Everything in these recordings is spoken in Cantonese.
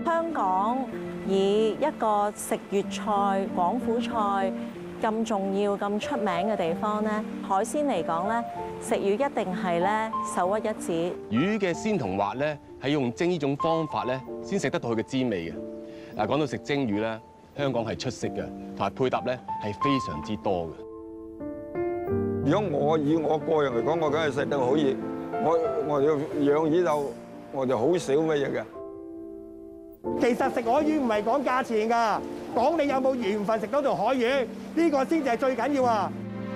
香港以一個食粵菜、廣府菜咁重要、咁出名嘅地方咧，海鮮嚟講咧，食魚一定係咧首屈一指。 魚嘅鮮同滑咧，係用蒸呢種方法咧，先食得到佢嘅滋味嘅。嗱，講到食蒸魚咧，香港係出色嘅，同埋配搭咧係非常之多嘅。 如果我以我個人嚟講，我梗係食得好熱。我要養魚我就好少乜嘢嘅。 其實食海魚唔係講價錢㗎，講你有冇緣分食到條海魚，呢個先至係最緊要啊！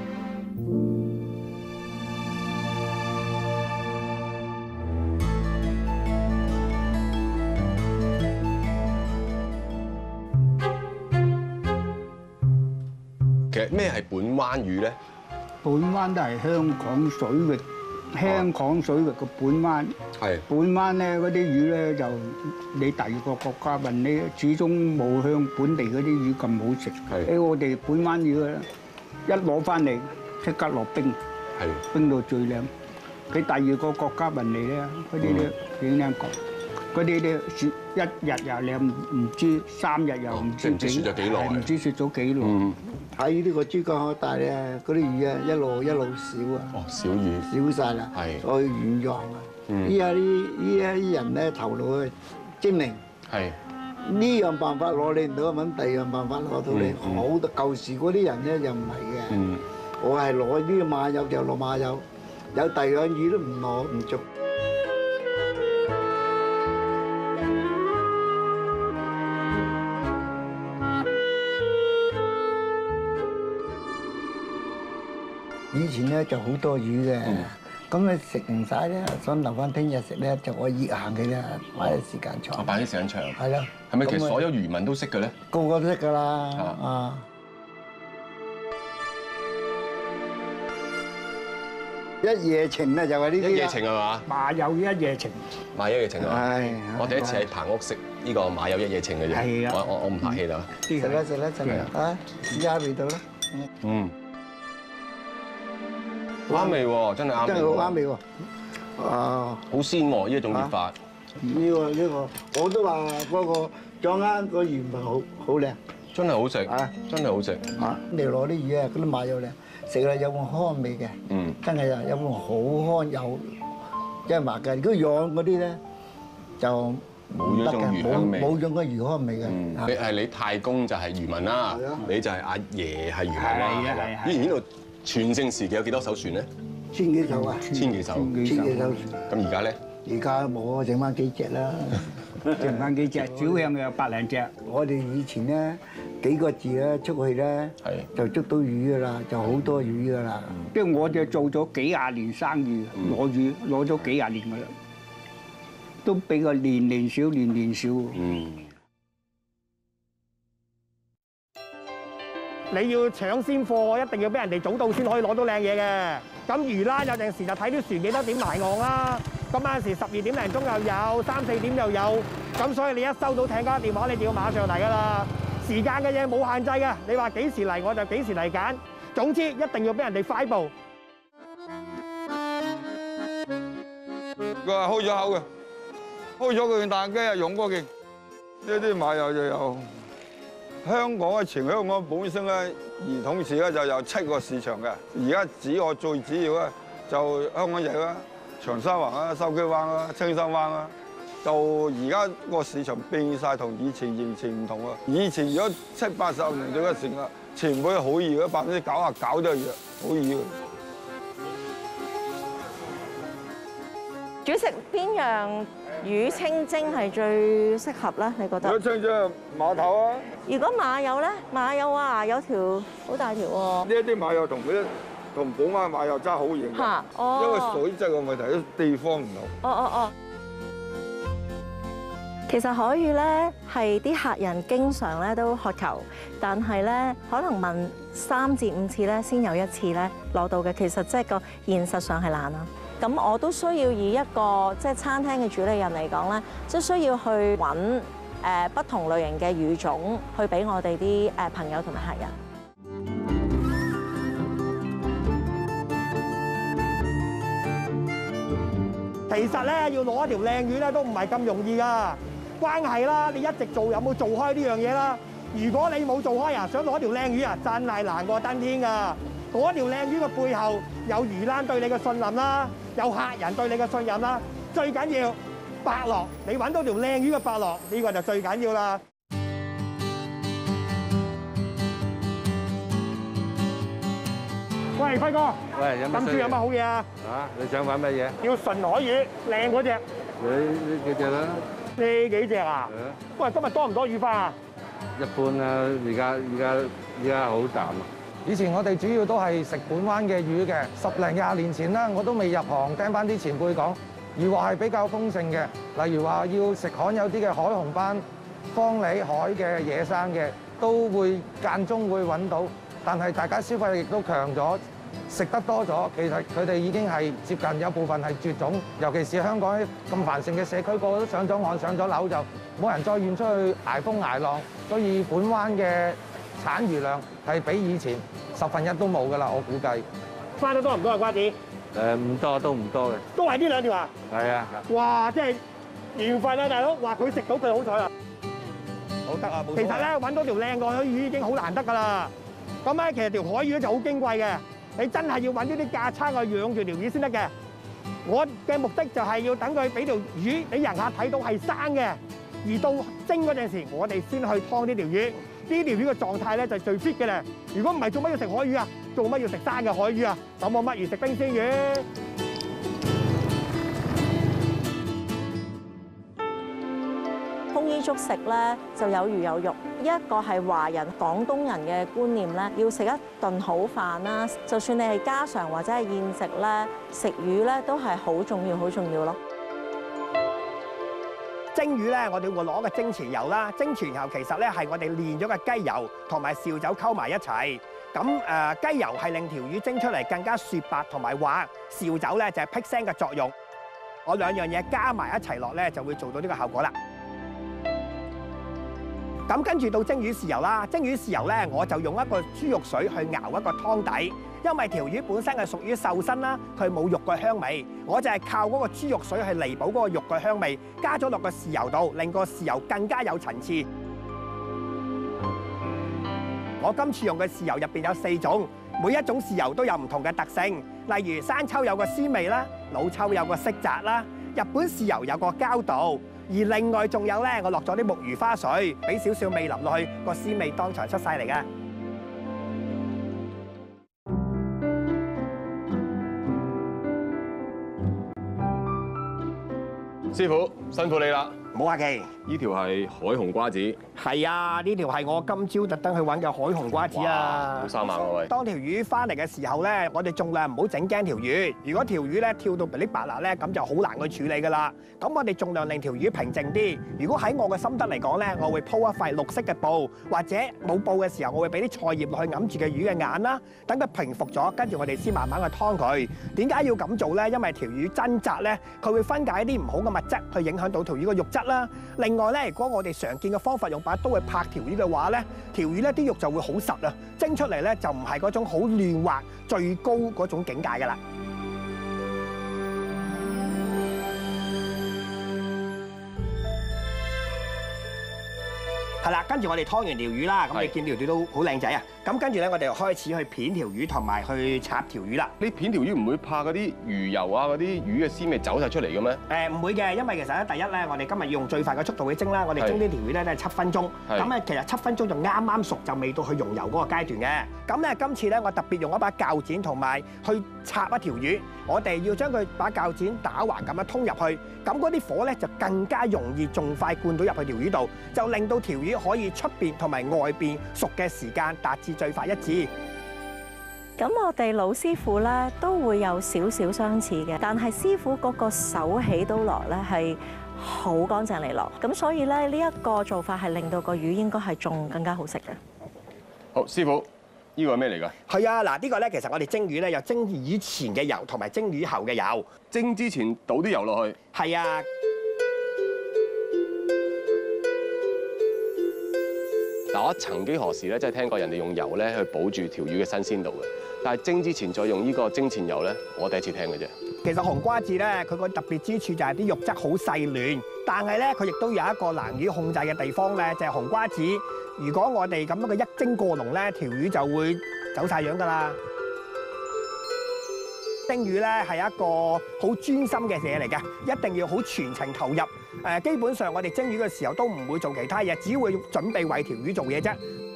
其實咩係本灣魚咧？ 本灣都係香港水域，香港水域嘅本灣。 係本灣咧嗰啲魚咧就你第二個國家運咧，始終冇向本地嗰啲魚咁好食。 係喺我哋本灣魚咧，一攞翻嚟即刻落冰， 係冰到最靚。佢第二個國家運嚟咧，嗰啲咧點樣講？嗰啲咧雪一日又你唔知，3日又唔知唔知雪咗幾耐， 唔知雪咗幾耐。 喺呢個珠江口大咧，嗰啲魚啊一路少啊。 哦，小魚少曬啦， 係再遠洋啊！依家啲人咧頭腦啊精明， 係呢樣辦法攞你唔到，揾第二樣辦法攞到你。好多舊時嗰啲人咧又唔係嘅，我係攞呢個馬友就落馬友，有第二樣魚都唔攞唔捉。以前咧就好多魚嘅，咁你食唔晒咧，想留翻聽日食咧，就我熱行嘅啫，擺啲時間長。 我擺啲時間長。 係咯。 係咪其實所有漁民都識嘅咧？ 個個都識㗎啦，啊！一夜情咧就係呢啲。 一夜情係嘛？ 馬友一夜情。 馬友一夜情啊！ 係。 我第一次喺棚屋食呢個馬友一夜情嘅啫。 係啊。 我唔客氣啦。 食啦，啊！試下味道啦。 啱味喎，真係啱味。 真係好啱味喎！啊， 好鮮喎！呢一種熱法。 呢個，我都話嗰個掌握個鹽分好靚。 真係好食啊！ 真係好食。 啊！你攞啲魚啊，嗰啲馬友靚，食啦有碗香味嘅。真係有碗好香有，即係話嘅。如果養嗰啲咧，就冇咗種魚香味。 冇咗個魚香味嘅。 你太公就係漁民啦，你就係阿爺係漁民啦。 係啊。 以前呢度全盛時期有幾多艘船咧 ？1000幾艘啊！ 千幾艘。 1000幾艘。 咁而家咧？ 而家冇，剩翻幾隻啦。 剩翻幾隻，少量嘅有百零隻。 我哋以前咧幾個字咧出去咧，就捉到魚噶啦，就好多魚噶啦。 即係我就做咗幾廿年生意，攞魚攞咗幾廿年噶啦，都比個年少。 你要搶先貨，一定要俾人哋早到先可以攞到靚嘢嘅。咁魚欄有陣時就睇啲船幾多點埋岸啦。咁有陣時12點零鐘又有，3、4點又有。咁所以你一收到艇家電話，你就要馬上嚟㗎啦。時間嘅嘢冇限制嘅，你話幾時嚟我就幾時嚟揀。總之一定要俾人哋快步。 佢係開咗口嘅，開咗佢彈機啊，用過嘅。呢啲馬友就有。香港嘅全香港本身咧，兒童市咧就有7個市場嘅。而家指我最主要咧，就香港仔啦、長沙灣啦、筲箕灣啦、青山灣啦。就而家個市場變晒，同以前完全唔同啊！以前如果70、80年代嘅時候，全部都好魚嘅，99%都係好魚嘅。 主席，邊樣魚清蒸係最適合咧？你覺得？ 如果清蒸馬頭啊！ 如果馬友咧，馬友啊，有條好大條喎。 呢一啲馬友同本灣馬友爭好遠嘅，因為水質嘅問題，啲地方唔同。 哦。其實海魚咧係啲客人經常咧都渴求，但係咧可能問3至5次咧先有一次咧攞到嘅，其實即係個現實上係難啦。咁我都需要以一個即係餐廳嘅主理人嚟講咧，即係需要去揾不同類型嘅魚種去俾我哋啲朋友同埋客人。 其實咧要攞一條靚魚咧都唔係咁容易㗎。 關係啦，你一直做有冇做開呢樣嘢啦？如果你冇做開啊，想攞條靚魚啊，真係難過登天㗎。嗰條靚魚嘅背後有魚欄對你嘅信任啦，有客人對你嘅信任啦，最緊要伯樂，你揾到條靚魚嘅伯樂，呢個就最緊要啦。喂，輝哥， 喂，有乜今朝有乜好嘢啊？ 你想揾乜嘢？ 要純海魚，靚嗰只。 呢幾隻啦。 呢幾隻啊？喂，今日多唔多魚花啊？ 一般啦，而家好淡啊。 以前我哋主要都係食本灣嘅魚嘅，10零20年前啦，我都未入行，聽翻啲前輩講，魚獲係比較豐盛嘅。例如話要食罕有啲嘅海紅斑、方鯉海嘅野生嘅，都會間中會揾到。但係大家消費力亦都強咗，食得多咗，其實佢哋已經係接近有部分係絕種。尤其是香港咁繁盛嘅社區，個個都上咗岸、上咗樓，就冇人再願出去捱風捱浪，所以本灣嘅產魚量係比以前1/10都冇㗎啦，我估計。 翻得多唔多啊，瓜子？ 唔多，都唔多嘅。 都係呢兩條啊？ 係啊。 哇！即係緣分啊，大佬！話佢食到佢好彩啊！ 好得啊，冇錯。 其實咧揾到條靚嘅海魚已經好難得㗎啦。咁咧其實條海魚就好矜貴嘅，你真係要揾呢啲架撐去養住條魚先得嘅。我嘅目的就係要等佢俾條魚俾人客睇到係生嘅，而到蒸嗰陣時，我哋先去劏呢條魚。呢條魚嘅狀態咧就係最 fit 嘅咧。如果唔係，做乜要食海魚啊？做乜要食生嘅海魚啊？咁我乜魚食冰鮮魚？ 豐衣足食咧就有魚有肉，呢一個係華人廣東人嘅觀念咧，要食一頓好飯啦。就算你係家常或者係宴席咧，食魚咧都係好重要、好重要咯。 蒸魚咧，我哋會攞個蒸泉油啦。蒸泉油其實咧係我哋煉咗嘅雞油同埋紹酒溝埋一齊。咁雞油係令條魚蒸出嚟更加雪白同埋滑，紹酒咧就係辟腥嘅作用。我兩樣嘢加埋一齊落咧，就會做到呢個效果啦。咁跟住到蒸魚豉油啦，蒸魚豉油咧我就用一個豬肉水去熬一個湯底，因為條魚本身係屬於瘦身啦，佢冇肉嘅香味，我就係靠嗰個豬肉水去彌補嗰個肉嘅香味，加咗落個豉油度，令個豉油更加有層次。我今次用嘅豉油入邊有4種，每一種豉油都有唔同嘅特性，例如生抽有個鮮味啦，老抽有個色澤啦，日本豉油有個膠度。而另外仲有咧，我落咗啲木魚花水，俾少少味淋落去，個鮮味當場出晒嚟嘅。 師傅辛苦你啦！ 冇客氣。 呢條係海紅瓜子。 係啊，呢條係我今朝特登去揾嘅海紅瓜子啊！ 好生猛啊喂！ 當條魚翻嚟嘅時候咧，我哋盡量唔好整驚條魚。如果條魚咧跳到噼哩啪啦咧，咁就好難去處理噶啦。咁我哋盡量令條魚平靜啲。如果喺我嘅心得嚟講咧，我會鋪一塊綠色嘅布，或者冇布嘅時候，我會俾啲菜葉落去揞住嘅魚嘅眼啦，等佢平復咗，跟住我哋先慢慢去劏佢。點解要咁做咧？因為條魚掙扎咧，佢會分解一啲唔好嘅物質，去影響到條魚嘅肉質啦。另外咧，如果我哋常見嘅方法用把刀去拍條魚嘅話咧，條魚咧啲肉就會好實啊，蒸出嚟咧就唔係嗰種好嫩滑最高嗰種境界㗎啦。係啦，跟住我哋劏完條魚啦，咁你見條魚都好靚仔啊！咁跟住咧，我哋就開始去片條魚同埋去插條魚啦。 你片條魚唔會怕嗰啲魚油啊、嗰啲魚嘅鮮味走晒出嚟嘅咩？ 唔會嘅，因為其實咧，第一咧，我哋今日要用最快嘅速度去蒸啦。我哋蒸呢條魚咧都係7分鐘。咁咧，其實7分鐘就啱啱熟，就未到去溶油嗰個階段嘅。咁咧，今次咧，我特別用一把鉸剪同埋去插一條魚。我哋要將佢把鉸剪打橫咁樣通入去，咁嗰啲火咧就更加容易仲快灌到入去條魚度，就令到條魚可以出邊同埋外邊熟嘅時間達至最快一致。 咁我哋老師傅咧都會有少少相似嘅，但係師傅嗰個手起刀落咧係好乾淨利落，咁所以咧呢一個做法係令到個魚應該係仲更加好食嘅。 好，師傅，呢個係咩嚟㗎？ 係啊，嗱呢個咧其實我哋蒸魚咧有蒸魚前嘅油同埋蒸魚後嘅油。 蒸之前倒啲油落去。 係啊。 嗱，我曾幾何時咧，真係聽過人哋用油咧去保住條魚嘅新鮮度嘅，但係蒸之前再用呢個蒸前油咧，我第一次聽嘅啫。 其實紅瓜子咧，佢個特別之處就係啲肉質好細嫩， 但係咧佢亦都有一個難以控制嘅地方咧，就係紅瓜子。如果我哋咁樣嘅一蒸過濃咧，條魚就會走晒樣㗎啦。蒸魚咧係一個好專心嘅嘢嚟嘅，一定要好全程投入。基本上我哋蒸魚嘅時候都唔會做其他嘢，只會準備為條魚做嘢啫。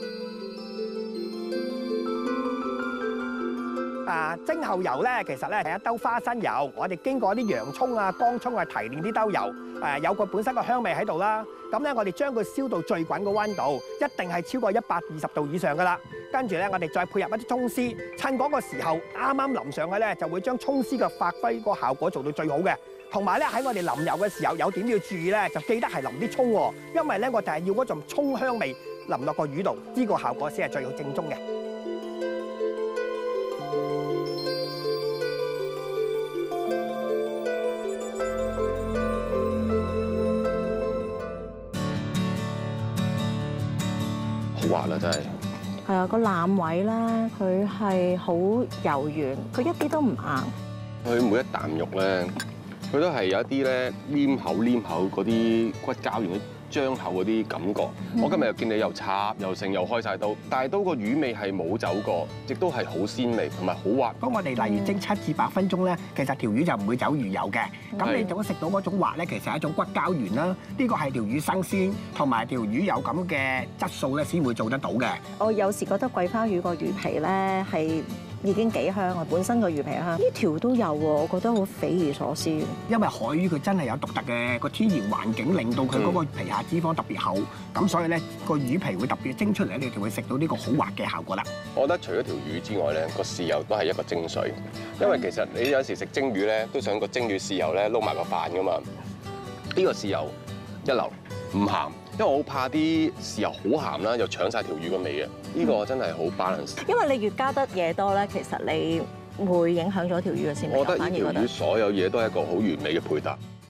蒸後油咧，其實咧係一兜花生油，我哋經過啲洋葱啊、乾葱啊提煉啲兜油，有個本身個香味喺度啦。咁咧，我哋將佢燒到最滾個溫度，一定係超過120度以上噶啦。跟住咧，我哋再配合一啲葱絲，趁嗰個時候啱啱淋上去咧，就會將葱絲嘅發揮個效果做到最好嘅。同埋咧，喺我哋淋油嘅時候有點要注意咧，就記得係淋啲葱喎，因為咧我哋係要嗰種葱香味淋落個魚度，呢個效果先係最好正宗嘅。 好滑啦，真係。 係啊，個腩位咧，佢係好柔軟，佢一啲都唔硬。 佢每一啖肉咧，佢都係有一啲咧黏口嗰啲骨膠原、張口嗰啲感覺。我今日又見你又插又剩又開晒刀，但係都個魚味係冇走過，亦都係好鮮味同埋好滑。 咁我哋例如蒸7至8分鐘咧，其實條魚就唔會走魚油嘅。咁你就會食到嗰種滑咧，其實係一種骨膠原啦。呢個係條魚新鮮，同埋條魚有咁嘅質素咧，先會做得到嘅。 我有時覺得桂花魚個魚皮咧係已經幾香啊，本身個魚皮香，呢條都有喎，我覺得好匪夷所思。 因為海魚佢真係有獨特嘅個天然環境，令到佢嗰個皮下脂肪特別厚，咁所以咧個魚皮會特別蒸出嚟，你就會食到呢個好滑嘅效果啦。 我覺得除咗條魚之外咧，個豉油都係一個精髓，因為其實你有時食蒸魚咧，都想個蒸魚豉油咧撈埋個飯噶嘛。呢個豉油一流，唔鹹，因為我好怕啲豉油好鹹啦，又搶晒條魚個味嘅。呢個真係好 balance。 因為你越加得嘢多咧，其實你會影響咗條魚嘅鮮味。 我覺得呢條魚所有嘢都係一個好完美嘅配搭。